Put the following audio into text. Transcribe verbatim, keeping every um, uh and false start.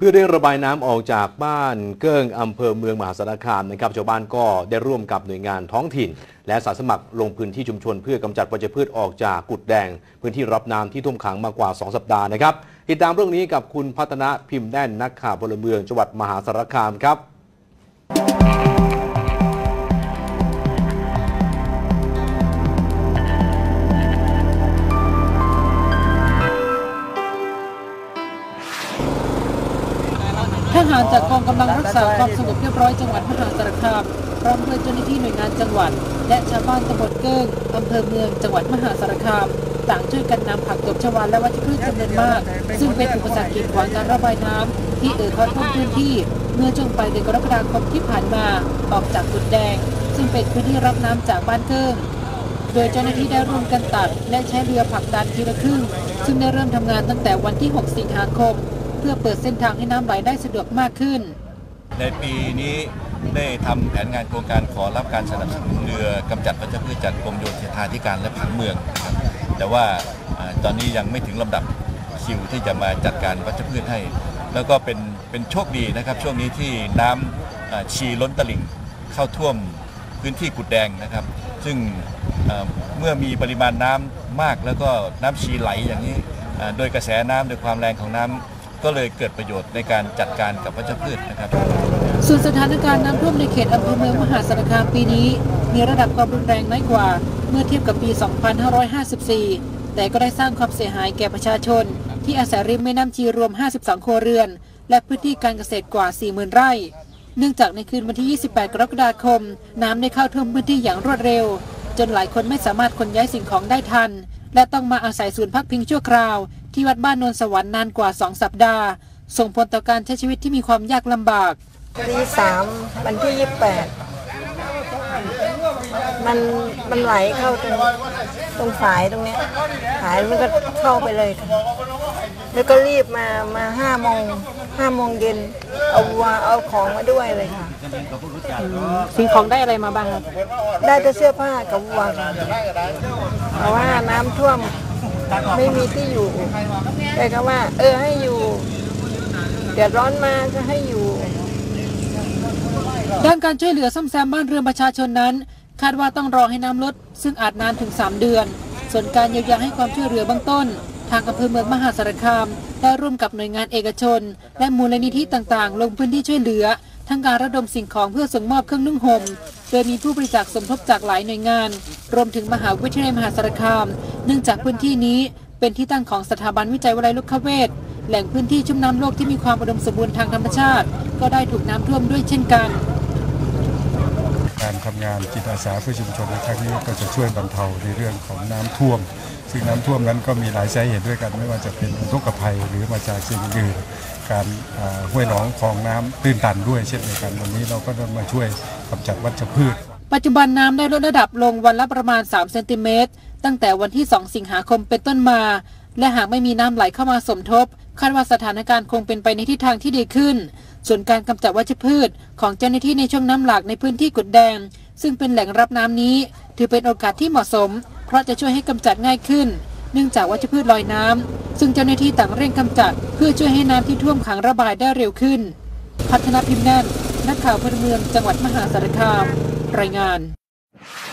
พื่อได้ระบายน้ำออกจากบ้านเกิ้งอำเภอเมืองมหาสารคามนะครับชาวบ้านก็ได้ร่วมกับหน่วยงานท้องถิ่นและอาสาสมัครลงพื้นที่ชุมชนเพื่อกำจัดวัชพืชออกจากกุดแดงพื้นที่รับน้ำที่ท่วมขังมากว่าสองสัปดาห์นะครับติดตามเรื่องนี้กับคุณพัฒนะพิมพ์แน่นนักข่าวพลเมืองจังหวัดมหาสารคามครับทหารจากกองกำลังรักษาความสงบเรียบร้อยจังหวัดมหาสารคามพร้อมด้วยเจ้าหน้าที่หน่วยงานจังหวัดและชาวบ้านตำบลเกิ้งอำเภอเมืองจังหวัดมหาสารคามต่างช่วยกันนำผักตบชวาและวัชพืชจำนวนมากซึ่งเป็นอุปสรรคกีดขวางการระบายน้ำที่เอ่อเข้าท่วมพื้นที่เมื่อช่วงปลายเดือนกรกฎาคมที่ผ่านมาออกจากกุดแดงซึ่งเป็นพื้นที่รับน้ำจากบ้านเกิ้งโดยเจ้าหน้าที่ได้ร่วมกันตัดและใช้เรือผลักดันทีละครึ่งซึ่งได้เริ่มทำงานตั้งแต่วันที่หกสิงหาคมเพื่อเปิดเส้นทางให้น้ำไหลได้สะดวกมากขึ้นในปีนี้ได้ทำแผนงานโครงการขอรับการสนับสนุนเรือกำจัดวัชพืชจากกรมโยธาธิการและผังเมืองนะครับแต่ว่าตอนนี้ยังไม่ถึงลำดับคิวที่จะมาจัดการวัชพืชให้แล้วก็เป็นเป็นโชคดีนะครับช่วงนี้ที่น้ำชีล้นตลิ่งเข้าท่วมพื้นที่กุดแดงนะครับซึ่งเมื่อมีปริมาณน้ำมากแล้วก็น้ำชีไหลอย่างนี้โดยกระแสน้ำโดยความแรงของน้ำก็เลยเกิดประโยชน์ในการจัดการกับวัชพืชนะครับส่วนสถานการณ์น้ำท่วมในเขตอำเภอเมืองมหาสารคามปีนี้มีระดับความรุนแรงน้อยกว่าเมื่อเทียบกับปี สองพันห้าร้อยห้าสิบสี่ แต่ก็ได้สร้างความเสียหายแก่ประชาชนที่อาศัยริมแม่น้ำชีรวม ห้าสิบสอง ครัวเรือนและพื้นที่การเกษตรกว่า สี่หมื่น ไร่เนื่องจากในคืนวันที่ ยี่สิบแปด กรกฎาคมน้ำได้เข้าท่วมพื้นที่อย่างรวดเร็วจนหลายคนไม่สามารถขนย้ายสิ่งของได้ทันและต้องมาอาศัยศูนย์พักพิงชั่วคราวที่วัดบ้านโนนสวรรค์นานกว่าสองสัปดาห์ส่งผลต่อการใช้ชีวิตที่มีความยากลำบากตีสามวันที่ยี่สิบแปดมันมันไหลเข้าตรงตรงฝายตรงเนี้ยฝายมันก็เข้าไปเลยแล้วก็รีบมามาห้าโมงห้าโมงเย็นเอาวัวเอาของมาด้วยเลยค่ะสิ่งของได้อะไรมาบ้างครับได้แต่เสื้อผ้ากับวัวค่ะเพราะว่าน้ำท่วมไม่มีที่อยู่แต่ก็ว่าเออให้อยู่เดือดร้อนมาก็ให้อยู่ด้านการช่วยเหลือซ่อมแซมบ้านเรือนประชาชนนั้นคาดว่าต้องรอให้น้ำลดซึ่งอาจนานถึงสามเดือนส่วนการเยียวยาให้ความช่วยเหลือเบื้องต้นทางอำเภอเมืองมหาสารคามได้ร่วมกับหน่วยงานเอกชนและมูลนิธิต่างๆลงพื้นที่ช่วยเหลือทั้งการระดมสิ่งของเพื่อส่งมอบเครื่องนุ่งห่มโดยมีผู้บริจาคสมทบจากหลายหน่วยงานรวมถึงมหาวิทยาลัยมหาสารคามเนื่องจากพื้นที่นี้เป็นที่ตั้งของสถาบันวิจัยวลัยลุกเวชแหล่งพื้นที่ชุ่มน้ำโลกที่มีความอุดมสมบูรณ์ทางธรรมชาติก็ได้ถูกน้ำท่วมด้วยเช่นกันการทำงานจิตอาสาเพื่อชุมชนในครั้งนี้ก็จะช่วยบรรเทาในเรื่องของน้ำท่วมซึ่งน้ำท่วมนั้นก็มีหลายสาเหตุด้วยกันไม่ว่าจะเป็นอุทกภัยหรือมาจากสิ่งอื่นการห้วยหนองคลองน้ำตื้นตันด้วยเช่นเดียวกันวันนี้เราก็ได้มาช่วยกำจัดวัชพืชปัจจุบันน้ำได้ลดระดับลงวันละประมาณสามเซนติเมตรตั้งแต่วันที่สองสิงหาคมเป็นต้นมาและหากไม่มีน้ำไหลเข้ามาสมทบคาดว่าสถานการณ์คงเป็นไปในทิศทางที่ดีขึ้นส่วนการกำจัดวัชพืชของเจ้าหน้าที่ในช่วงน้ำหลากในพื้นที่กุดแดงซึ่งเป็นแหล่งรับน้ำนี้ถือเป็นโอกาสที่เหมาะสมเพราะจะช่วยให้กำจัดง่ายขึ้นเนื่องจากวัชพืชลอยน้ำซึ่งเจ้าหน้าที่ต่างเร่งกำจัดเพื่อช่วยให้น้ำที่ท่วมขังระบายได้เร็วขึ้นพัฒนาพิมพ์แน่นนักข่าวพลเมืองจังหวัดมหาสารคามรายงาน